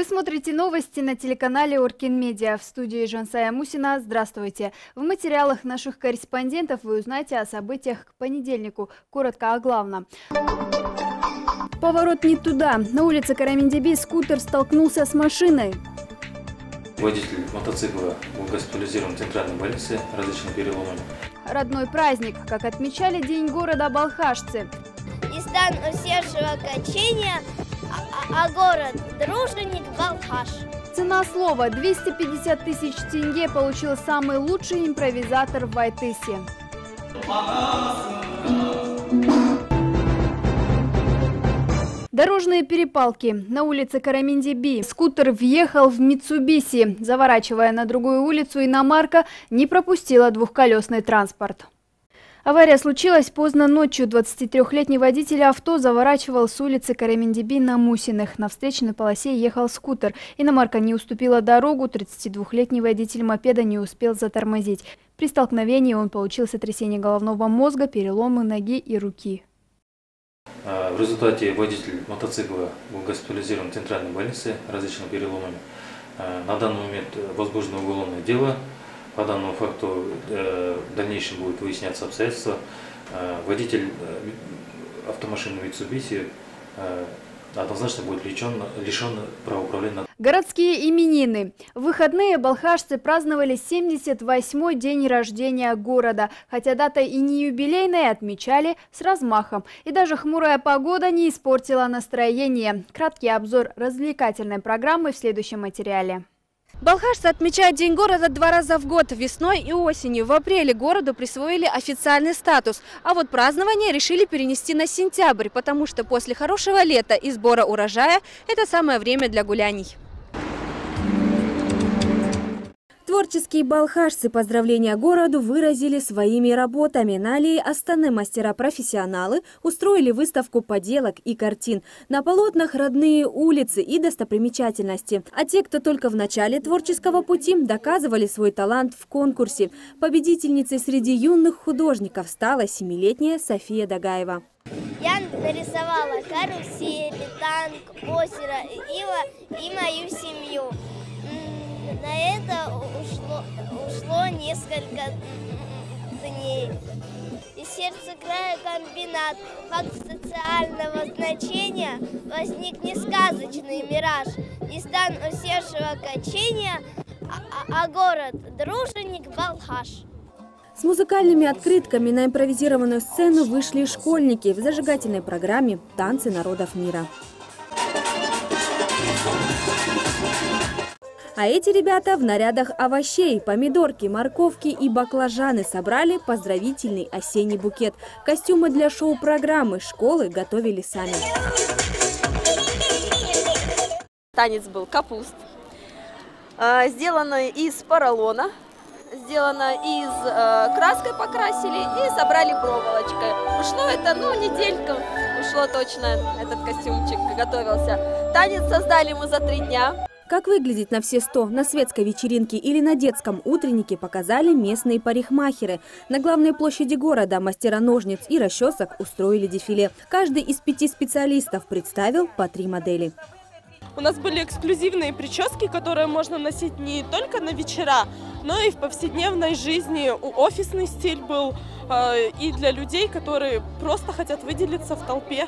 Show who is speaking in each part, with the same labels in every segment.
Speaker 1: Вы смотрите новости на телеканале Оркин Медиа. В студии Жансая Мусина. Здравствуйте. В материалах наших корреспондентов вы узнаете о событиях к понедельнику. Коротко о главном. Поворот не туда. На улице Карамендеби скутер столкнулся с машиной.
Speaker 2: Водитель мотоцикла был госпитализирован в центральной больнице различными переломами.
Speaker 1: Родной праздник, как отмечали День города балхашцы.
Speaker 3: И стан усердного качения, а город друженик Балхаш.
Speaker 1: Цена слова 250 тысяч тенге получил самый лучший импровизатор в Айтысе. Дорожные перепалки. На улице Карамендеби скутер въехал в Митсубиси. Заворачивая на другую улицу, иномарка не пропустила двухколесный транспорт. Авария случилась поздно ночью. 23-летний водитель авто заворачивал с улицы Карамендеби на Мусиных. На встречной полосе ехал скутер. Иномарка не уступила дорогу. 32-летний водитель мопеда не успел затормозить. При столкновении он получил сотрясение головного мозга, переломы ноги и руки.
Speaker 2: В результате водитель мотоцикла был госпитализирован в центральной больнице различными переломами. На данный момент возбуждено уголовное дело. По данному факту в дальнейшем будет выясняться обстоятельства. Водитель автомашины Mitsubishi однозначно будет лишен права управления.
Speaker 1: Городские именины. В выходные балхашцы праздновали 78-й день рождения города. Хотя дата и не юбилейная, отмечали с размахом. И даже хмурая погода не испортила настроение. Краткий обзор развлекательной программы в следующем материале.
Speaker 4: Балхашцы отмечают День города 2 раза в год, весной и осенью. В апреле городу присвоили официальный статус. А вот празднование решили перенести на сентябрь, потому что после хорошего лета и сбора урожая это самое время для гуляний. Творческие балхашцы поздравления городу выразили своими работами. На аллее Астаны мастера-профессионалы устроили выставку поделок и картин. На полотнах родные улицы и достопримечательности. А те, кто только в начале творческого пути, доказывали свой талант в конкурсе. Победительницей среди юных художников стала 7-летняя София Дагаева.
Speaker 3: Я нарисовала карусель, танк, озеро и мою семью. На это ушло несколько дней. Из сердца края комбинат, факт социального значения, возник не сказочный мираж. И стан усердного качения, а город друженик Балхаш.
Speaker 4: С музыкальными открытками на импровизированную сцену вышли школьники в зажигательной программе «Танцы народов мира». А эти ребята в нарядах овощей, помидорки, морковки и баклажаны собрали поздравительный осенний букет. Костюмы для шоу-программы школы готовили сами.
Speaker 5: Танец был капуст, сделано из поролона, сделано из краской покрасили и собрали проволочкой. Ушло это, неделька, ушло точно, этот костюмчик готовился. Танец создали мы за 3 дня.
Speaker 4: Как выглядеть на все 100 на светской вечеринке или на детском утреннике показали местные парикмахеры. На главной площади города мастера ножниц и расчесок устроили дефиле. Каждый из 5 специалистов представил по 3 модели.
Speaker 6: У нас были эксклюзивные прически, которые можно носить не только на вечера, но и в повседневной жизни. Офисный стиль был и для людей, которые просто хотят выделиться в толпе.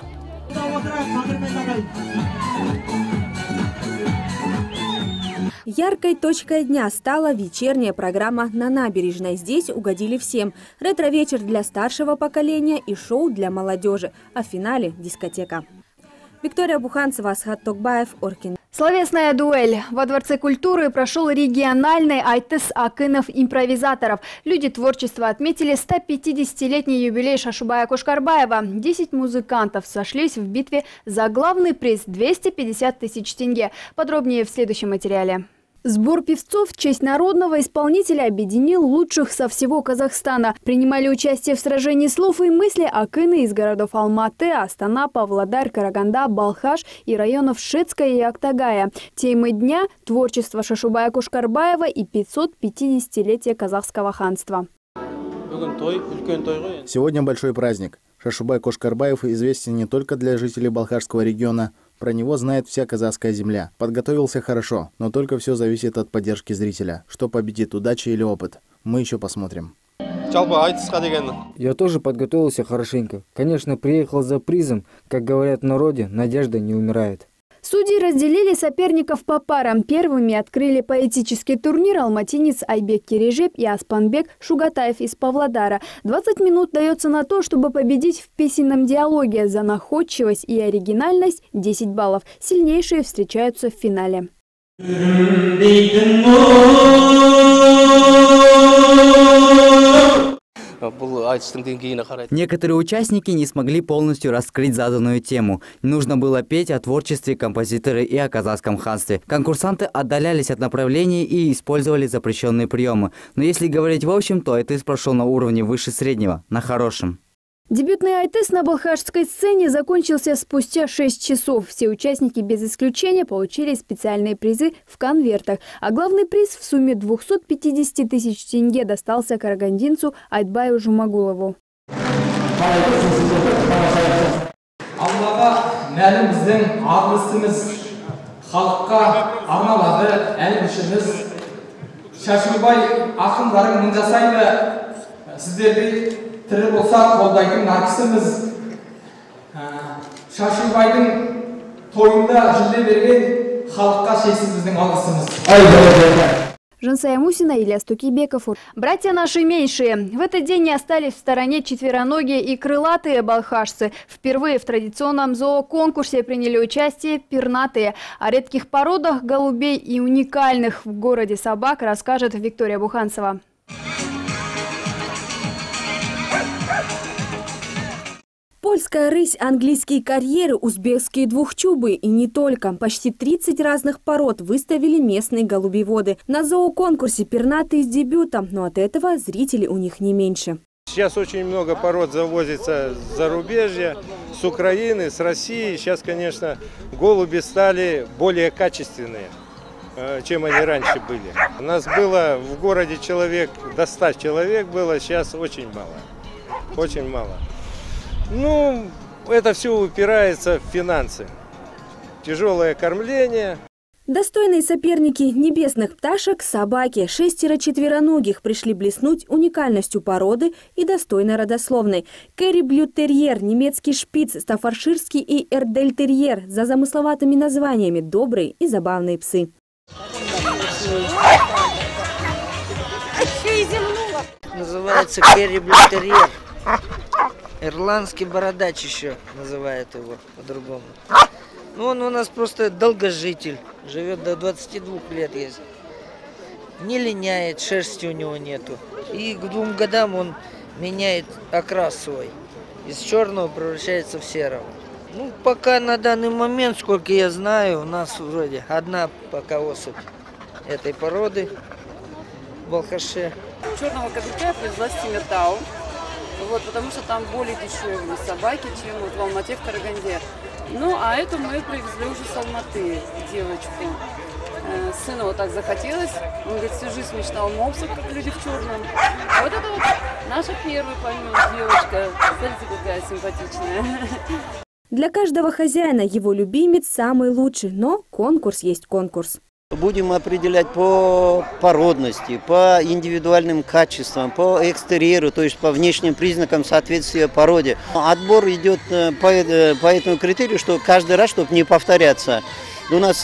Speaker 4: Яркой точкой дня стала вечерняя программа на набережной. Здесь угодили всем. Ретро-вечер для старшего поколения и шоу для молодежи. А в финале – дискотека. Виктория Буханцева, Асхат Токбаев, Оркин.
Speaker 1: Словесная дуэль. Во Дворце культуры прошел региональный Айтыс акынов-импровизаторов. Люди творчества отметили 150-летний юбилей Шашубая Кошкарбаева. 10 музыкантов сошлись в битве за главный приз – 250 тысяч тенге. Подробнее в следующем материале. Сбор певцов в честь народного исполнителя объединил лучших со всего Казахстана. Принимали участие в сражении слов и мысли акыны из городов Алматы, Астана, Павлодар, Караганда, Балхаш и районов Шецкая и Актагая. Темы дня – творчество Шашубая Кошкарбаева и 550-летие казахского ханства.
Speaker 7: Сегодня большой праздник. Шашубай Кошкарбаев известен не только для жителей Балхашского региона, Про него знает вся казахская земля. Подготовился хорошо, но только все зависит от поддержки зрителя. Что победит, удача или опыт? Мы еще посмотрим.
Speaker 8: Я тоже подготовился хорошенько. Конечно, приехал за призом. Как говорят в народе, надежда не умирает.
Speaker 1: Судьи разделили соперников по парам. Первыми открыли поэтический турнир алматинец Айбек Кережеп и Аспанбек Шугатаев из Павлодара. 20 минут дается на то, чтобы победить в песенном диалоге. За находчивость и оригинальность 10 баллов. Сильнейшие встречаются в финале.
Speaker 9: Некоторые участники не смогли полностью раскрыть заданную тему. Нужно было петь о творчестве композитора и о казахском ханстве. Конкурсанты отдалялись от направления и использовали запрещенные приемы. Но если говорить в общем, то айтыс прошел на уровне выше среднего, на хорошем.
Speaker 1: Дебютный айтыс на балхашской сцене закончился спустя 6 часов. Все участники без исключения получили специальные призы в конвертах. А главный приз в сумме 250 тысяч тенге достался карагандинцу Айтбаю Жумагулову.
Speaker 10: Тірі болса қолдайтын наркісіміз. Шашылбайдың тойында жүлде берген халыққа шексіз біздің алғысымыз.
Speaker 1: Жансая Мусина, Илья Стукибеков. Братья наши меньшие. В этот день не остались в стороне четвероногие и крылатые балхашцы. Впервые в традиционном зооконкурсе приняли участие пернатые. О редких породах голубей и уникальных в городе собак расскажет Виктория Буханцева.
Speaker 4: Польская рысь, английские карьеры, узбекские двухчубы и не только. Почти 30 разных пород выставили местные голубеводы. На зооконкурсе пернатые с дебютом, но от этого зрители у них не меньше.
Speaker 11: Сейчас очень много пород завозится с зарубежья, с Украины, с России. Сейчас, конечно, голуби стали более качественные, чем они раньше были. У нас было в городе человек, до 100 человек было, сейчас очень мало. Очень мало. Ну, это все упирается в финансы. Тяжелое кормление.
Speaker 4: Достойные соперники небесных пташек – собаки. 6 четвероногих пришли блеснуть уникальностью породы и достойной родословной. Керри-блютерьер, немецкий шпиц, стаффордширский и эрдельтерьер. За замысловатыми названиями добрые и забавные псы.
Speaker 12: Называется керри-блютерьер. Ирландский бородач еще называют его по-другому. Ну, он у нас просто долгожитель. Живет до 22 лет есть. Не линяет, шерсти у него нету. И к 2 годам он меняет окрас свой. Из черного превращается в серого. Ну, пока на данный момент, сколько я знаю, у нас вроде одна пока особь этой породы в Балхаше.
Speaker 13: Черного кобелька привезла с Тимиртау. Вот, потому что там более дешевые собаки, чем вот в Алмате, в Караганде. Ну, а эту мы привезли уже с Алматы, девочку. Сыну вот так захотелось. Он говорит, всю жизнь мечтал мопсов, как люди в черном. А вот это вот наша первая поймет девочка. Смотрите, какая симпатичная.
Speaker 4: Для каждого хозяина его любимец самый лучший, но конкурс есть конкурс.
Speaker 14: Будем определять по породности, по индивидуальным качествам, по экстерьеру, то есть по внешним признакам соответствия породе. Отбор идет по этому критерию, что каждый раз, чтобы не повторяться. У нас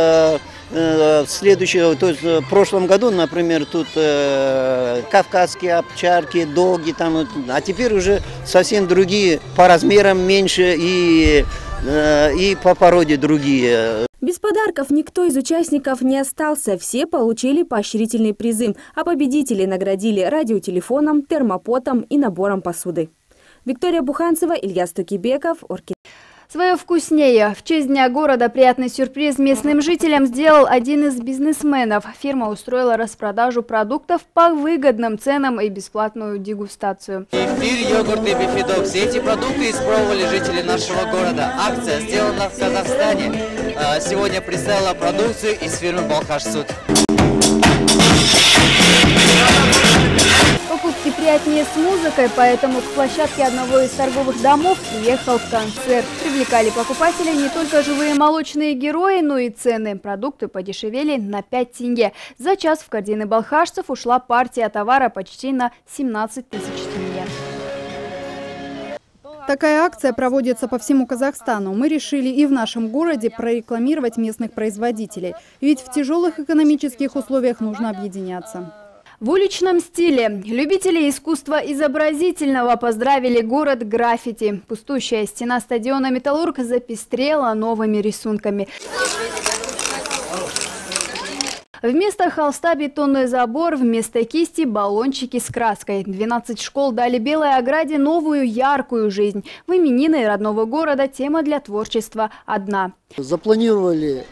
Speaker 14: следующее, то есть в прошлом году, например, тут кавказские овчарки, доги, там, а теперь уже совсем другие, по размерам меньше и по породе другие.
Speaker 4: Без подарков никто из участников не остался. Все получили поощрительные призы, а победителей наградили радиотелефоном, термопотом и набором посуды. Виктория Буханцева, Илья Стукибеков, Орки.
Speaker 1: Свое вкуснее. В честь Дня города приятный сюрприз местным жителям сделал один из бизнесменов. Фирма устроила распродажу продуктов по выгодным ценам и бесплатную дегустацию.
Speaker 15: Кефир, йогурт и бифидо. Все эти продукты испробовали жители нашего города. Акция сделана в Казахстане. Сегодня представила продукцию из фирмы Балхаш Суд.
Speaker 1: Покупки приятнее с музыкой, поэтому к площадке одного из торговых домов приехал концерт. Привлекали покупателей не только живые молочные герои, но и цены. Продукты подешевели на 5 тенге. За час в корзины балхашцев ушла партия товара почти на 17 тысяч тенге.
Speaker 16: Такая акция проводится по всему Казахстану. Мы решили и в нашем городе прорекламировать местных производителей. Ведь в тяжелых экономических условиях нужно объединяться.
Speaker 1: В уличном стиле любители искусства изобразительного поздравили город граффити. Пустующая стена стадиона «Металлург» запестрела новыми рисунками. Вместо холста бетонный забор, вместо кисти баллончики с краской. 12 школ дали Белой ограде новую яркую жизнь. В именины родного города тема для творчества одна.
Speaker 17: Запланировали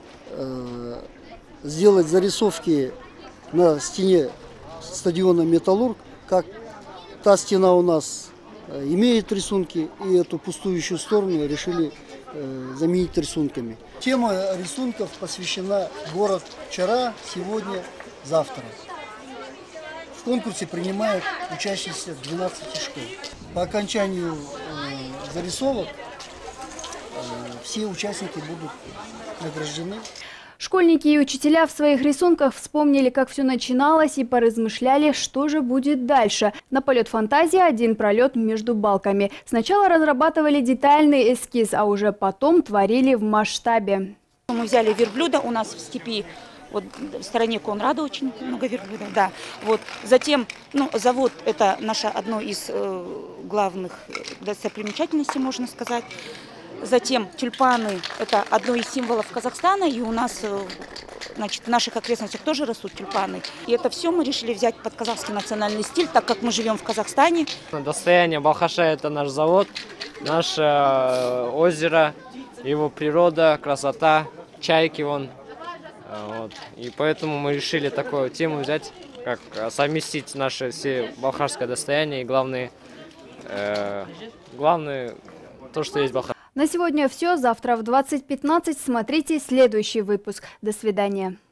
Speaker 17: сделать зарисовки на стене стадиона «Металлург», как та стена у нас имеет рисунки, и эту пустующую сторону решили заменить рисунками. Тема рисунков посвящена «Город вчера, сегодня, завтра». В конкурсе принимают учащиеся 12 школ. По окончанию зарисовок все участники будут награждены.
Speaker 1: Школьники и учителя в своих рисунках вспомнили, как все начиналось, и поразмышляли, что же будет дальше. На полет фантазии один пролет между балками. Сначала разрабатывали детальный эскиз, а уже потом творили в масштабе.
Speaker 18: Мы взяли верблюда, у нас в степи, вот в стороне Конрада очень много верблюдов, да. Вот. Затем, завод – это наше одно из главных достопримечательностей, можно сказать. Затем тюльпаны – это одно из символов Казахстана, и у нас, в наших окрестностях тоже растут тюльпаны. И это все мы решили взять под казахский национальный стиль, так как мы живем в Казахстане.
Speaker 19: Достояние Балхаша – это наш завод, наше озеро, его природа, красота, чайки вон. Вот. И поэтому мы решили такую тему взять, как совместить наше все балхашское достояние и главное то, что есть Балхаш.
Speaker 1: На сегодня все. Завтра в 20:15 смотрите следующий выпуск. До свидания.